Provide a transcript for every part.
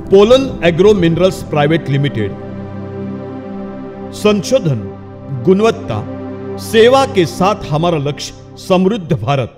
Pollen agro minerals private limited. संशोधन, गुणवत्ता, सेवा के साथ हमारा लक्ष्य समृद्ध भारत।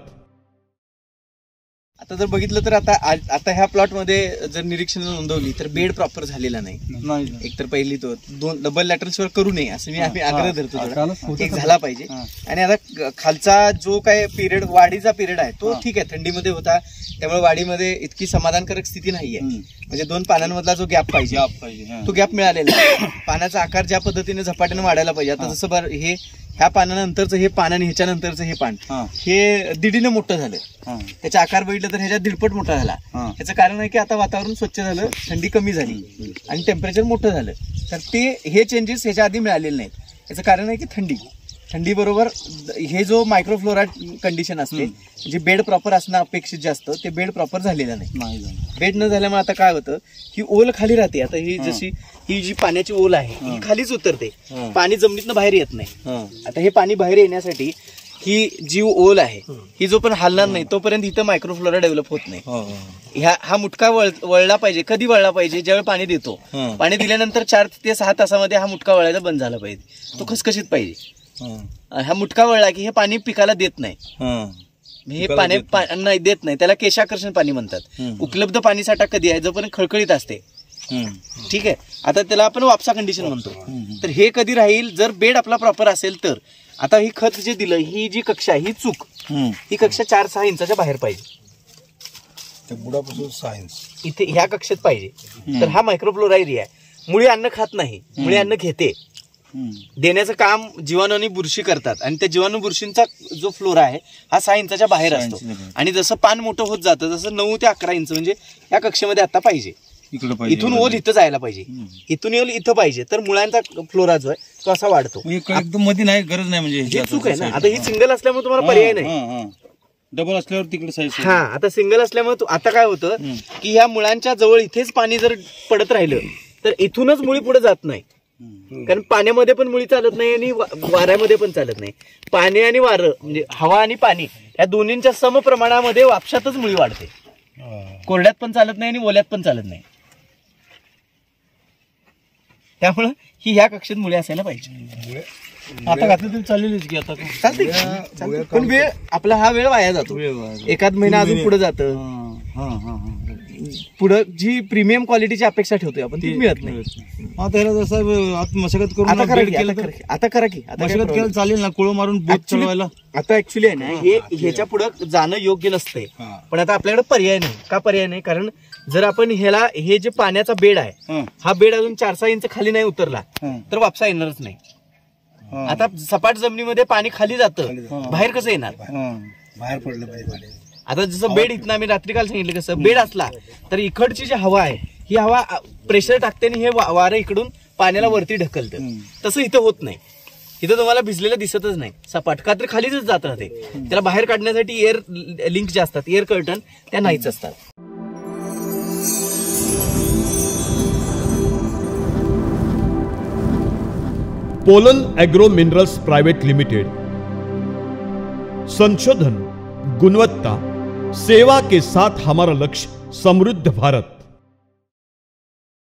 आता जर बघितलं तर आता ह्या प्लॉट मध्ये जर निरीक्षण नोंदवली तर बेड प्रॉपर झालेला नाही। एक तर पहिली तो दोन डबल लॅटरल्सवर करू नये असं आम्ही आग्रह धरतो, एक झाला पाहिजे। आणि आता खालचा जो काय पिरियड वाढीचा पिरियड आहे तो ठीक आहे, थंडीमध्ये होता त्यामुळे वाढीमध्ये इतकी समाधानकारक स्थिती नाहीये। म्हणजे दोन पानांमधला जो गॅप पाहिजे तो गॅप मिळालेला आहे। पानाचा आकार ज्या पद्धतीने झपाट्याने वाढायला पाहिजे, आता जसं हे ह्या पानानंतरचं हे पान आणि ह्याच्यानंतरचं हे पान हे दीडीने मोठं झालं, त्याचा आकार बघितलं तर ह्याच्या दीडपट मोठा झाला। याचं कारण आहे की आता वातावरण स्वच्छ झालं, थंडी कमी झाली आणि टेम्परेचर मोठं झालं, तर ते हे चेंजेस ह्याच्या आधी मिळालेले नाहीत। याचं कारण आहे की थंडी बरोबर हे जो मायक्रोफ्लोरा कंडिशन असते, जे बेड प्रॉपर असणं अपेक्षित जास्त, ते बेड प्रॉपर झालेलं नाही। बेड न झाल्यामुळे आता काय होतं, ही ओल खाली राहते। आता ही जशी ही जी पाण्याची ओल आहे ही खालीच उतरते, पाणी जमिनीतनं बाहेर येत नाही। आता हे पाणी बाहेर येण्यासाठी ही जी ओल आहे ही जो पण हलणार नाही तोपर्यंत इथं मायक्रोफ्लोरा डेव्हलप होत नाही। हा मुटका वळला पाहिजे। कधी वळला पाहिजे? ज्यावेळी पाणी देतो, पाणी दिल्यानंतर 4 ते 6 तासामध्ये हा मुटका वळायला बंद झाला पाहिजे, तो खसखशीत पाहिजे। हा मुटका वळला की हे पाणी पिकाला देत नाही, हे पाणी नाही देत नाही, त्याला केशाकर्षण पाणी म्हणतात। उपलब्ध पाणी साठा कधी आहे? जोपर्यंत खळखळीत असते, ठीक आहे। आता त्याला आपण वापसा कंडिशन म्हणतो, तर हे कधी राहील जर बेड आपला प्रॉपर असेल तर। आता ही खत जे दिलं, ही जी कक्षा ही चूक, ही कक्षा 4-6 इंचाच्या बाहेर पाहिजे, बुडापासून 6 इंच इथे ह्या कक्षेत पाहिजे। तर हा मायक्रोफ्लोरा एरिया आहे। मुळी अन्न खात नाही, मुळी अन्न घेते, देण्याचं काम जीवाणू आणि बुरशी करतात, आणि त्या जीवाणू बुरशींचा जो फ्लोरा आहे हा 6 इंचाच्या बाहेर असतो। आणि जसं पान मोठं होत जातं तसं 9 ते 11 इंच म्हणजे या कक्षेमध्ये आता पाहिजे। इथून ओल इथं जायला पाहिजे, इथून ओल इथं पाहिजे, तर मुळांचा फ्लोरा जो आहे तो असा वाढतो। एकदम मध्ये नाही, गरज नाही, म्हणजे चूक आहे ना। आता ही सिंगल असल्यामुळे तुम्हाला पर्याय नाही, डबल असल्यावर तिकडे साईज। हा, आता सिंगल असल्यामुळे आता काय होतं की ह्या मुळांच्या जवळ इथेच पाणी जर पडत राहिलं तर इथूनच मुळी पुढे जात नाही, कारण पाण्यामध्ये पण मुळी चालत नाही आणि वाऱ्यामध्ये पण चालत नाही। पाणी आणि वारं म्हणजे हवा आणि पाणी या दोन्हींच्या सम प्रमाणामध्ये वापशातच मुळी वाढते, कोरड्यात पण चालत नाही आणि ओल्यात पण चालत नाही। त्यामुळं ही ह्या कक्षेत मुळे असायला पाहिजे। आता घातलं तरी चालेलच की, आता चालते, पण वेळ आपला हा वेळ वाया जातो, एखाद महिना अजून पुढे जातं। पुढे जी प्रीमियम क्वालिटीची अपेक्षा ठेवतोय आपण ती मिळत नाही। आता ह्याला जसं मशागत करून आता करा की मशागत केलं चालेल ना, कोळ मारून बोट चढवायला। आता ऍक्च्युली आहे ना, हे ह्याच्या पुढे जाणं योग्य नसतंय, पण आता आपल्याकडे पर्याय नाही। का पर्याय नाही? कारण जर आपण ह्याला हे जे पाण्याचा बेड आहे हा बेड अजून 4-6 इंच खाली नाही उतरला तर वापसा येणारच नाही। आता सपाट जमिनीमध्ये पाणी खाली जातं, बाहेर कसं येणार? बाहेर पडलं पाहिजे। आता जसं बेड इथं आम्ही रात्री काल सांगितलं, कसं बेड असला तर इकडची जी हवा आहे ही हवा प्रेशर टाकते आणि हे वारं इकडून पाण्याला वरती ढकलतं, तसं इथं होत नाही। इथं तुम्हाला भिजलेलं दिसतच नाही, सपाट का तर खालीच जात राहते। त्याला बाहेर काढण्यासाठी एअर लिंक जे असतात, एअर कर्टन, त्या नाहीच असतात। Pollen agro minerals private limited. संशोधन, गुणवत्ता, सेवा के साथ हमारा लक्ष्य समृद्ध भारत।